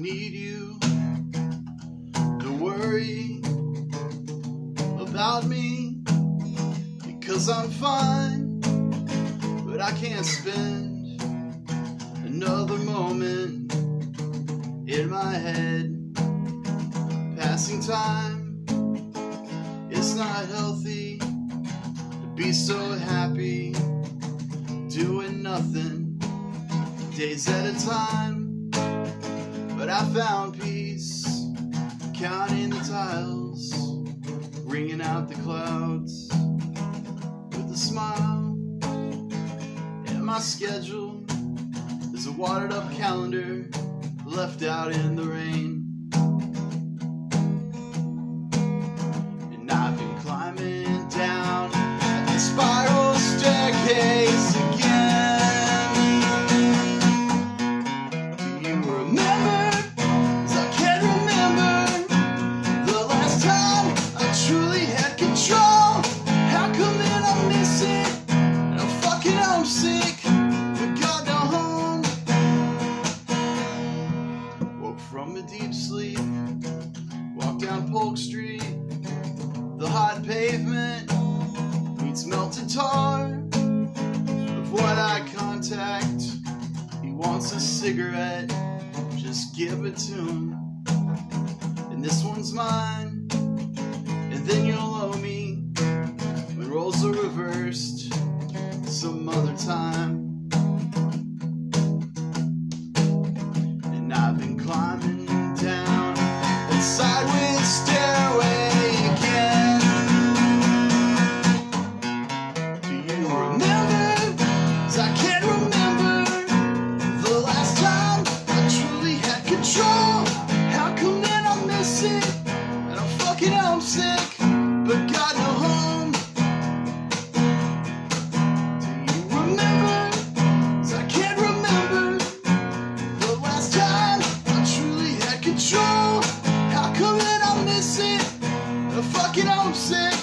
need you to worry about me, because I'm fine, but I can't spend another moment in my head passing time. It's not healthy to be so happy doing nothing days at a time, but I found peace counting the tiles, ringing out the clouds with a smile. And my schedule is a watered up calendar left out in the rain. And I've been climbing down the spiral staircase again. Do you remember? 'Cause I can't remember the last time I truly had control. How come that I miss it and I'm fucking homesick, but got no home? Woke from a deep sleep, walked down Polk Street. The hot pavement meets melted tar. Avoid eye contact. He wants a cigarette, just give it to him. And this one's mine, and then you'll owe me when roles are reversed some other time. And I've been climbing down that sideways stairway again. Do you remember? 'Cause I can't remember the last time I truly had control. How come that I miss it and I'm fucking homesick, but got no home? Do you remember? 'Cause I can't remember the last time I truly had control. How come that I miss it and I'm fucking homesick?